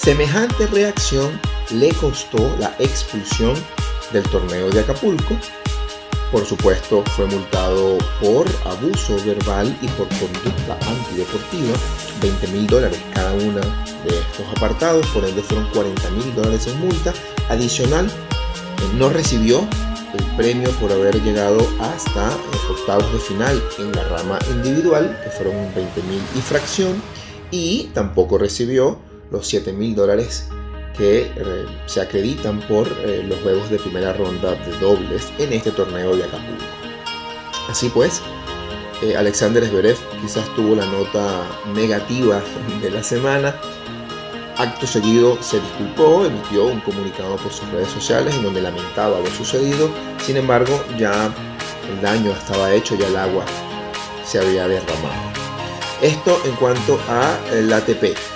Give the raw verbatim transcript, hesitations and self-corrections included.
Semejante reacción le costó la expulsión del torneo de Acapulco. Por supuesto, fue multado por abuso verbal y por conducta antideportiva, veinte mil dólares cada una de estos apartados, por ende fueron cuarenta mil dólares en multa. Adicional, no recibió el premio por haber llegado hasta octavos de final en la rama individual, que fueron veinte mil y fracción, y tampoco recibió los siete mil dólares que eh, se acreditan por eh, los juegos de primera ronda de dobles en este torneo de Acapulco. Así pues, eh, Alexander Zverev quizás tuvo la nota negativa de la semana. Acto seguido se disculpó, emitió un comunicado por sus redes sociales en donde lamentaba lo sucedido. Sin embargo, ya el daño estaba hecho, ya el agua se había derramado. Esto en cuanto a el A T P.